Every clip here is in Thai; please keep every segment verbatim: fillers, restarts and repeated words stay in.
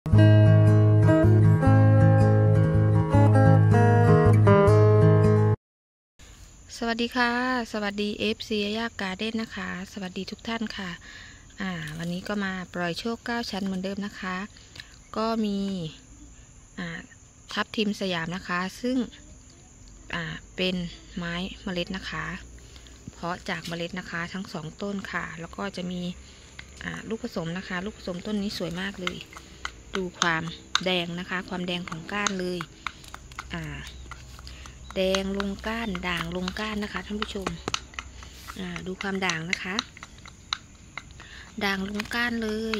สวัสดีค่ะสวัสดี เอฟ ซี ยากการ์เด้นนะคะสวัสดีทุกท่านค่ะอ่าวันนี้ก็มาปล่อยโชคเก้าชั้นเหมือนเดิมนะคะก็มีอ่าทับทิมสยามนะคะซึ่งอ่าเป็นไม้เมล็ดนะคะเพาะจากเมล็ดนะคะทั้งสองต้นค่ะแล้วก็จะมีอ่าลูกผสมนะคะลูกผสมต้นนี้สวยมากเลยดูความแดงนะคะความแดงของก้านเลยอ่าแดงลงก้านด่างลงก้านนะคะท่านผู้ชมดูความด่างนะคะด่างลงก้านเลย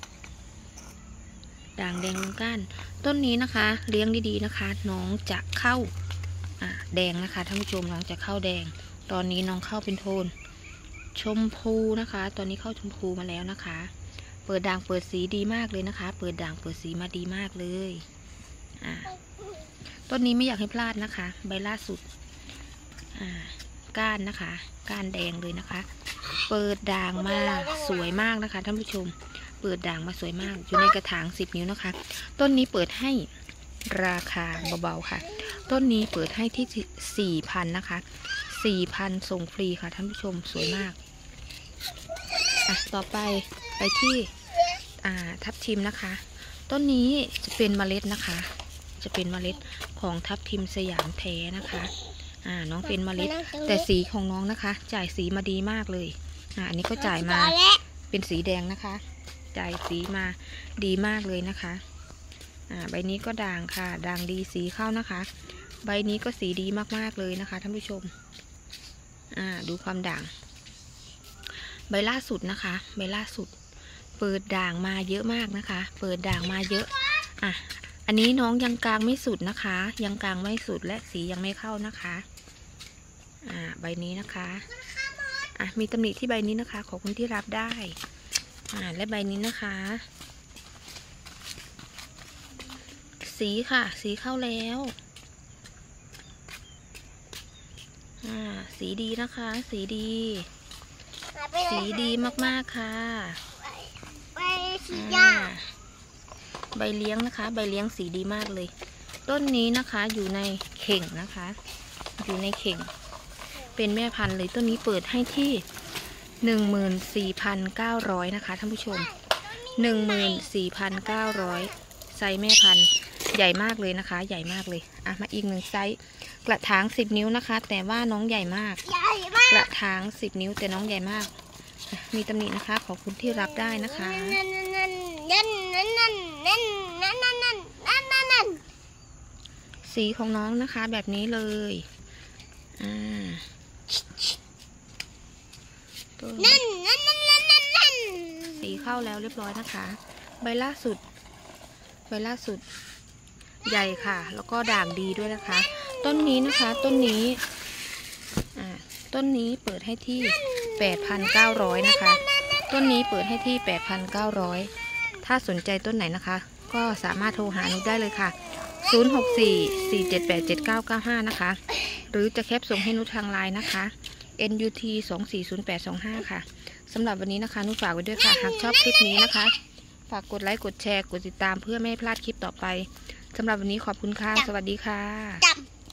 ด่างแดงลงก้านต้นนี้นะคะเลี้ยงดีๆนะคะน้องจะเข้าแดงนะคะท่านผู้ชมน้องจะเข้าแดงตอนนี้น้องเข้าเป็นโทนชมพูนะคะตอนนี้เข้าชมพูมาแล้วนะคะเปิดด่างเปิดสีดีมากเลยนะคะเปิดด่างเปิดสีมาดีมากเลยอ่าต้นนี้ไม่อยากให้พลาดนะคะใบล่าสุดก้านนะคะก้านแดงเลยนะคะเปิดด่างมาสวยมากนะคะท่านผู้ชมเปิดด่างมาสวยมากอยู่ในกระถางสิบนิ้วนะคะต้นนี้เปิดให้ราคาเบาๆค่ะต้นนี้เปิดให้ที่สี่พันนะคะสี่พันส่งฟรีค่ะท่านผู้ชมสวยมากอ่ะต่อไปไปที่อ่าทับทิมนะคะต้นนี้จะเป็นเมล็ดนะคะจะเป็นเมล็ดของทับทิมสยามแท้นะคะอ่าน้องเป็นเมล็ดแต่สีของน้องนะคะจ่ายสีมาดีมากเลยอ่าอันนี้ก็จ่ายมาเป็นสีแดงนะคะจ่ายสีมาดีมากเลยนะคะอ่าใบนี้ก็ด่างค่ะด่างดีสีเข้านะคะใบนี้ก็สีดีมากๆเลยนะคะท่านผู้ชมอ่าดูความด่างใบล่าสุดนะคะใบล่าสุดเปิดด่างมาเยอะมากนะคะเปิดด่างมาเยอะอ่ะอันนี้น้องยังกลางไม่สุดนะคะยังกลางไม่สุดและสียังไม่เข้านะคะอ่าใบนี้นะคะอ่ะมีตำหนิที่ใบนี้นะคะขอบคุณที่รับได้อ่าและใบนี้นะคะสีค่ะสีเข้าแล้วอ่าสีดีนะคะสีดีสีดีมากๆค่ะอ่าใบเลี้ยงนะคะใบเลี้ยงสีดีมากเลยต้นนี้นะคะอยู่ในเข่งนะคะอยู่ในเข่งเป็นแม่พันธุ์เลยต้นนี้เปิดให้ที่หนึ่งหมื่นสี่พันเก้าร้อยนะคะท่านผู้ชมหนึ่งหมื่นสี่พันเก้าร้อยไซส์แม่พันธุ์ใหญ่มากเลยนะคะใหญ่มากเลยอ่ะมาอีกหนึ่งไซส์กระถางสิบนิ้วนะคะแต่ว่าน้องใหญ่มากกระถางสิบนิ้วแต่น้องใหญ่มากมีตำหนินะคะขอบคุณที่รับได้นะคะสีของน้องนะคะแบบนี้เลยอ่าสีเข้าแล้วเรียบร้อยนะคะใบล่าสุดใบล่าสุดใหญ่ค่ะแล้วก็ด่างดีด้วยนะคะต้นนี้นะคะต้นนี้อ่าต้นนี้เปิดให้ที่ แปดพันเก้าร้อย นะคะต้นนี้เปิดให้ที่ แปดพันเก้าร้อย ถ้าสนใจต้นไหนนะคะก็สามารถโทรหาหนูได้เลยค่ะศูนย์ หก สี่ สี่ เจ็ด แปด เจ็ด เก้า เก้า ห้านะคะหรือจะแคปส่งให้นุชทางไลน์นะคะ เอ็น ยู ที สอง สี่ ศูนย์ แปด สอง ห้า ค่ะสำหรับวันนี้นะคะนุชฝากไว้ด้วยค่ะหากชอบคลิปนี้นะคะฝากกดไลค์กดแชร์กดติดตามเพื่อไม่ให้พลาดคลิปต่อไปสำหรับวันนี้ขอบคุณค่ะสวัสดีค่ะ